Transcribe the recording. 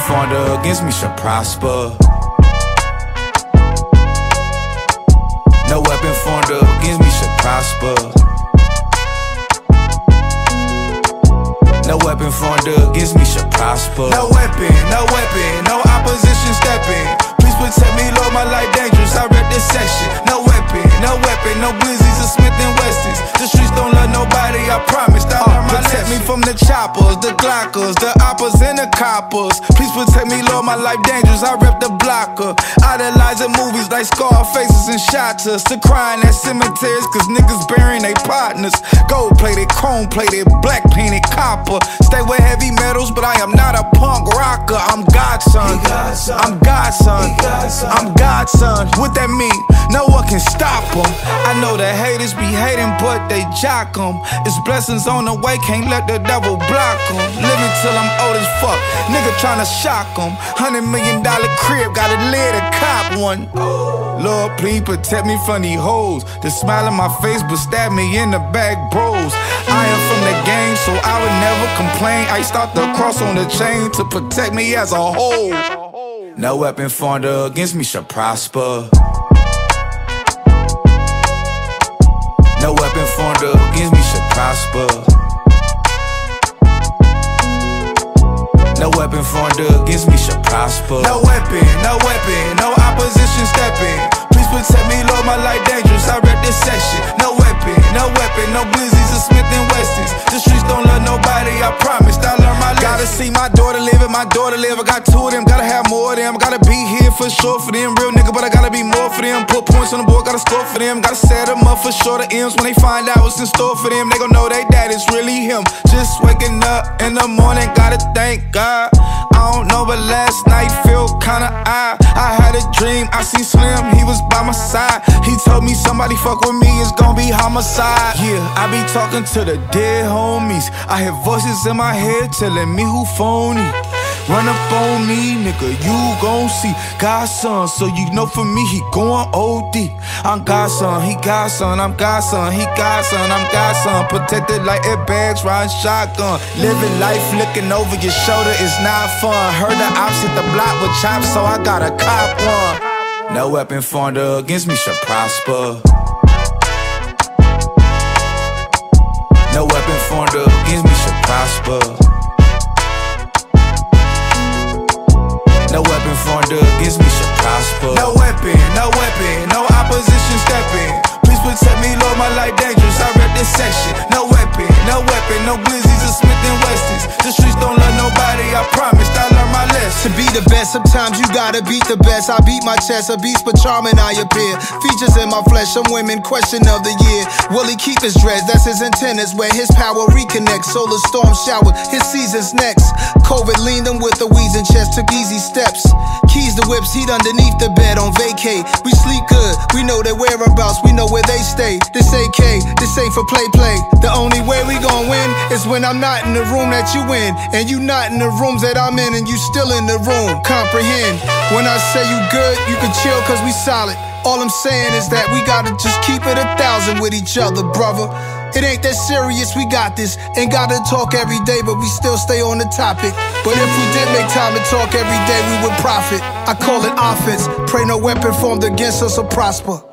formed against me shall prosper. No weapon formed against me shall prosper. No weapon formed against me shall prosper. No weapon, no opposition stepping. Please protect me, Lord, my life dangerous, I read this section. No weapon, no glizzies or Smith & Wessons. The streets don't love nobody, I promise. Protect me from the choppers, the glockers, the oppers and the coppers. Please protect me, Lord, my life dangerous, I rep the blocker. Idolizing movies like Scarfaces and Shotters. To crying at cemeteries cause niggas burying they partners. Gold plated, chrome plated, black painted copper. Stay with heavy metals, but I am not a punk rocker. I'm Godson, I'm Godson, I'm Godson. What that mean? No one can stop them. I know the haters be hating, but they jock them. It's blessings on the way, can't let the devil block them. Living till I'm old as fuck, nigga tryna shock them. $100 million crib, got a lid to cop one. Lord, please protect me from these hoes. The smile on my face, but stab me in the back, bros. I am from the game, so I would never complain. I start the cross on the chain to protect me as a whole. No weapon formed against me shall prosper. No weapon formed against me shall prosper. No weapon formed against me shall prosper. No weapon, no opposition stepping. Please protect me, Lord, my life dangerous, I read this section. No weapon, no glizzies or Smith & Wessons. The streets don't love nobody, I promised I learned my lesson. Gotta see my daughter live and my daughter live. I got two of them, gotta have more of them. Gotta be here for sure for them. Real nigga, but I gotta be more for them. Put points on the board, gotta score for them. Gotta set them up for sure the M's. When they find out what's in store for them, they gon' know they dad is really him. Just waking up in the morning, gotta thank God. I don't know, but last night felt kinda odd. I had a dream, I seen Slim, he was by my side. He told me somebody fuck with me, it's gon' be homicide. Yeah, I be talking to the dead homies. I hear voices in my head telling me who phony. Run up on me, nigga, you gon' see Godson, so you know for me, he going OD. I'm Godson, he Godson, I'm Godson, he Godson, I'm Godson. Protected like airbags, riding shotgun. Living life looking over your shoulder is not fun. Heard the ops hit the block with chops, so I gotta cop one. No weapon formed against me shall prosper. No weapon formed against me shall prosper. No weapon formed against me shall prosper. No weapon, no opposition stepping. Please protect me, Lord, my life dangerous, I read this section. No weapon, no glizzies or Smith & Wessons. The streets don't love nobody, I promised I learned my lesson. To be the best, sometimes you gotta beat the best. I beat my chest, a beast but charming I appear. Features in my flesh, some women question of the year. Will he keep his dreads? That's his antennas, where his power reconnects. Solar storm shower, his season's next. COVID leaned him with a wheezing chest, took easy steps. Keys to whips, heat underneath the bed on vacay. We sleep good, we know their whereabouts, we know where they stay. This AK, this ain't for play. The only way we gon' win is when I'm not in the room that you in, and you not in the rooms that I'm in, and you still in the room. Comprehend, when I say you good, you can chill cause we solid. All I'm saying is that we gotta just keep it 1,000 with each other, brother. It ain't that serious, we got this. Ain't gotta talk every day, but we still stay on the topic. But if we did make time to talk every day, we would profit. I call it offense. Pray no weapon formed against us will prosper.